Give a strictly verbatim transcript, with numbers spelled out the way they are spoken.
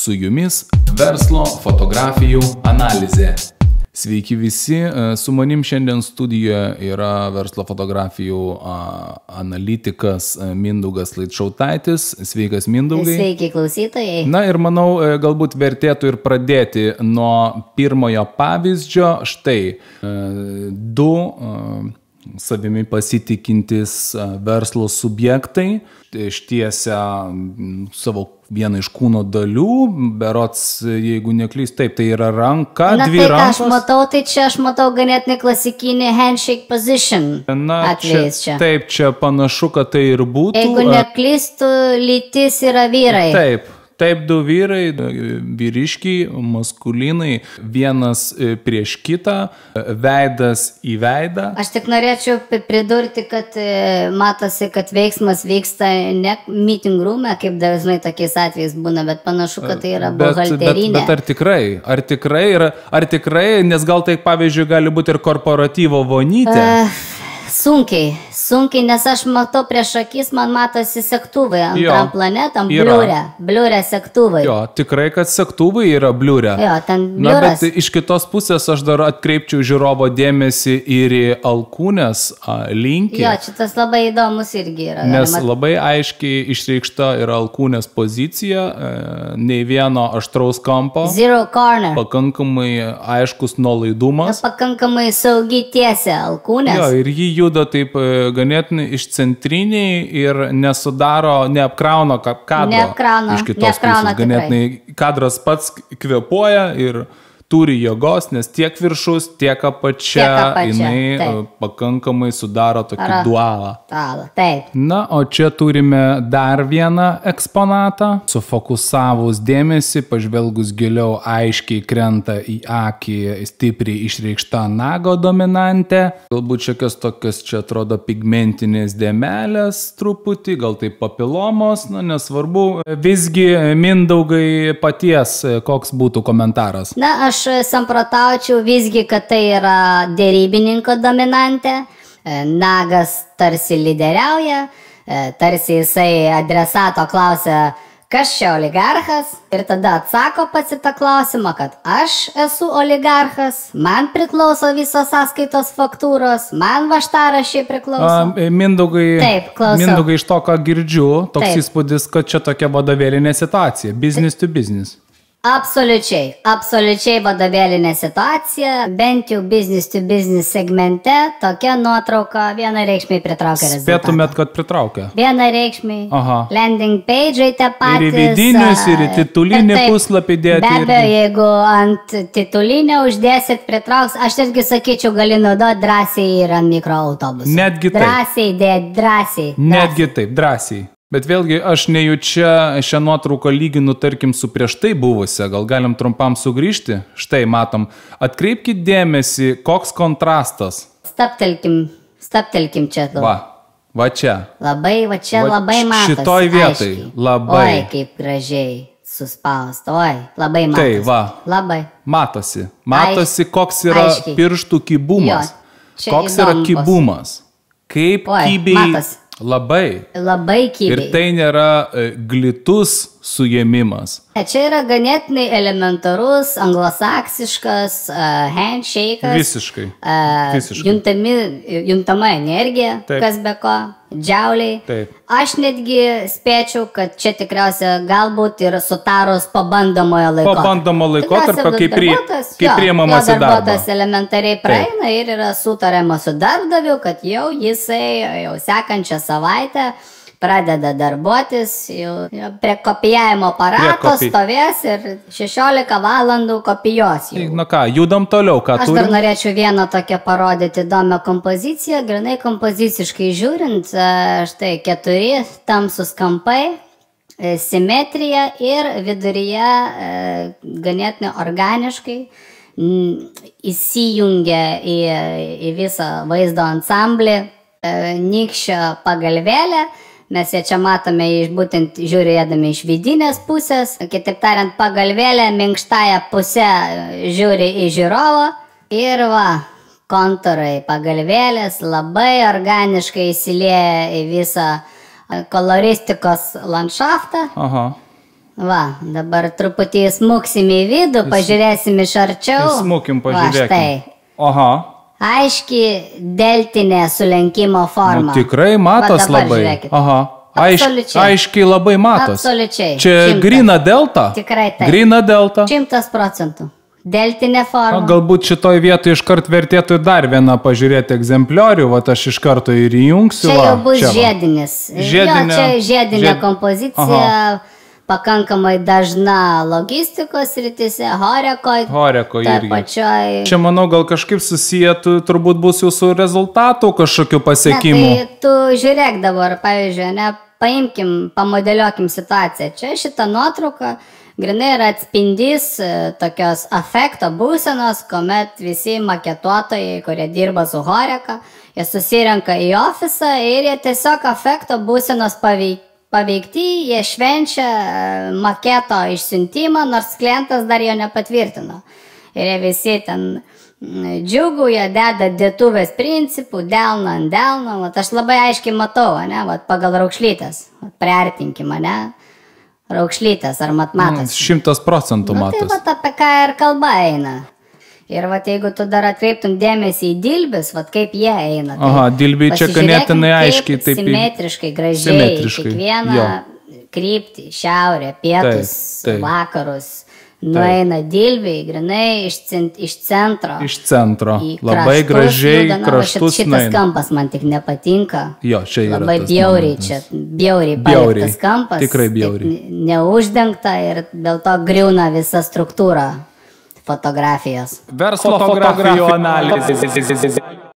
su jumis verslo fotografijų analizė. Sveiki visi, su manim šiandien studijoje yra verslo fotografijų analitikas Mindaugas Laitšautaitis. Sveikas, Mindaugai. Sveiki, klausytojai. Na ir manau, galbūt vertėtų ir pradėti nuo pirmojo pavyzdžio. Štai du savimi pasitikintis verslo subjektai ištiesia savo vieną iš kūno dalių, berods, jeigu neklys, taip, tai yra ranka, Na, dvi tai, rankos. Na, aš matau, tai čia aš matau ganėtinai klasikinį handshake position. Na, atvejais čia, čia. taip, čia panašu, kad tai ir būtų. Jeigu neklystų, lytis yra vyrai. Taip. Taip, du vyrai, vyriškiai, maskulinai, vienas prieš kitą, veidas į veidą. Aš tik norėčiau pridurti, kad matosi, kad veiksmas vyksta ne meeting room'e, kaip dažnai tokiais atvejais būna, bet panašu, kad tai yra buhalterinė. Bet, bet, bet ar tikrai? Ar tikrai, ar, ar tikrai, nes gal tai, pavyzdžiui, gali būti ir korporatyvo vonytė? Uh, sunkiai, sunkiai, nes aš matau prieš akis, man matosi sektuvai antram planetam, bliūrė, bliūrė sektuvai. Jo, tikrai, kad sektuvai yra bliūrė. Jo, ten bliūras. Na, bet iš kitos pusės aš dar atkreipčiau žiūrovo dėmesį ir į alkūnės linkį. Jo, šitas labai įdomus irgi yra. Nes galima... labai aiškiai išreikšta yra alkūnės pozicija, nei vieno aštraus kampo. Zero corner. Pakankamai aiškus nuolaidumas. Na, pakankamai saugi tiesia alkūnės. Jo, ir jį juda taip ganėtinai iš centriniai ir nesudaro, neapkrauna kadro. Neapkrauna, iš kitos neapkrauna pusės. Ganėtinai kadras pats kvėpuoja ir turi jėgos, nes tiek viršus, tiek apačia, tiek apačia jinai taip. Pakankamai sudaro tokį Ara, dualą. Dualą, taip. Na, o čia turime dar vieną eksponatą. Sufokusavus dėmesį, pažvelgus giliau, aiškiai krenta į akį stipriai išreikšta nago dominantė. Galbūt šiokios tokios čia atrodo pigmentinės dėmelės truputį, gal tai papilomos, na, nesvarbu. Visgi, Mindaugai, paties, koks būtų komentaras? Na, aš samprotaučiau visgi, kad tai yra dėrybininko dominantė. Nagas tarsi lyderiauja, tarsi jisai adresato klausia, kas čia oligarchas, ir tada atsako pats į tą klausimą, kad aš esu oligarchas, man priklauso visos sąskaitos faktūros, man vaštarašiai priklauso. A, Mindaugai, Taip, klausau. Mindaugai, iš to, ką girdžiu, toks Taip. įspūdis, kad čia tokia vadovėlinė situacija, business to business. Absoliučiai, absoliučiai vadovėlinė situacija, bent jau business to business segmente, tokia nuotrauka vienareikšmiai pritraukia rezultatą. Spėtumėt, kad pritraukia? Vienareikšmiai. Aha. Landing page'ai tie patys. Ir į vidinius, ir į titulinį puslapį dėti. Be abejo, jeigu ant titulinio uždėsit pritrauks, aš irgi sakyčiau, gali naudoti drąsiai ir ant mikroautobusų. Netgi taip. Drąsiai dėti, drąsiai. Netgi taip, drąsiai. Bet vėlgi, aš nejučia šią nuotrauką lyginu, tarkim, su prieš tai buvusią. Gal galim trumpam sugrįžti? Štai, matom. Atkreipkite dėmesį, koks kontrastas. Staptelkim, staptelkim čia. Daug. Va, va čia. Labai, va čia Va labai matosi. šitoj vietai, aiškiai. labai. Oi, kaip gražiai suspaust. Oi, labai matosi. Tai, va. Labai. Matosi. Matosi, Aiškiai. koks yra Aiškiai. pirštų kibumas. Jo, čia Koks yra įdomu bus. kibumas. Kaip Oi, kybiai. matosi. Labai. Labai kybiai. Ir tai nėra glitus suėmimas. Čia yra ganėtinai elementarus, anglosaksiškas uh, handshake'as. Visiškai. Uh, Visiškai. Juntami, juntama energija, Taip. kas be ko, džiauliai. Taip. Aš netgi spėčiau, kad čia tikriausia galbūt ir sutarus pabandomojo laiko. Pabandomo laikotarpio, kai, prie, kai priemamas į darbą. Darbuotojas elementariai praeina ir yra sutariama su darbdaviu, kad jau jisai jau sekančią savaitę pradeda darbuotis, jau, jau prie kopijavimo aparato kopi... stovės ir šešiolika valandų kopijos jau. Na ką, judam toliau, ką Aš turim? dar norėčiau vieną tokią parodyti įdomią kompoziciją, grinai kompoziciškai žiūrint, štai keturi tamsus kampai, simetrija ir viduryje ganėtinai organiškai įsijungia į, į visą vaizdo ansamblį nykščio pagalvėlę. Mes ją čia matome iš būtent žiūrėdami iš vidinės pusės. Kitaip tariant, pagalvėlė minkštąją pusę žiūri į žiūrovą. Ir va, kontūrai pagalvėlės labai organiškai įsilieja į visą koloristikos landšaftą. Aha. Va, dabar truputį smuksim į vidų, pažiūrėsim iš arčiau. Smukim, Va, pažiūrėkim. štai. Aha. Aiški deltinė sulenkimo forma. Nu, tikrai matos Va, dabar labai. žiūrėkit. Aha. Aiš, Absoliučiai. aiškiai labai matos. Absoliučiai. Čia Šimtas. grina delta? Tikrai taip. Grina delta. Šimtas procentų. Deltinė forma. Na, galbūt šitoj vietoj iškart vertėtų dar vieną pažiūrėti egzempliorių, va aš iš karto ir įjungsiu. Čia va, jau bus čia, va. žiedinis. Žiedinė- Jo, čia žiedinė žied- kompozicija, Aha. pakankamai dažna logistikos rytise, Horekoje. Horeko Ta irgi. pačioj. Čia, manau, gal kažkaip susijętų, turbūt bus jūsų rezultatų kažkokių pasiekimų. Ne, tai tu žiūrėk dabar, pavyzdžiui, ne, paimkim, pamodeliuokim situaciją. Čia šita nuotrauka grinai yra atspindys e, tokios afekto būsenos, kuomet visi maketuotojai, kurie dirba su Horeka, jie susirenka į ofisą ir jie tiesiog afekto būsenos paveik, paveikti, jie švenčia e, maketo išsiuntimą, nors klientas dar jo nepatvirtino. Ir jie visi ten mm, džiugauja, deda dėtuvės principų, delną ant delno. Vat aš labai aiškiai matau, ne, vat pagal raukšlytės. Vat priartinkim, ne, raukšlytės, ar mat matas. Šimtas procentų Nu, tai matos. vat apie ką ir kalba eina. Ir vat jeigu tu dar atkreiptum dėmesį į dilbis, vat kaip jie eina. Tai Aha, dilbiai čia pasižiūrėkim, ganėtinai kaip aiškiai taip į- Simetriškai, gražiai, Simetriškai, kiekvieną jo. kryptį, šiaurę, pietus, Taip, taip. vakarus, nueina dilbiai, grinai iš, cent, iš centro. Iš centro. į Labai kraštus gražiai juda. Na, va, šit- kraštus Šitas nueina. kampas man tik nepatinka. Jo, čia yra Labai tas bjauriai, momentas. čia bjauriai Bjauriai. paliktas kampas. Tikrai taip bjauriai. ne- Neuždengta ir dėl to griūna visa struktūra fotografijos. Verslo fotografijų analizė.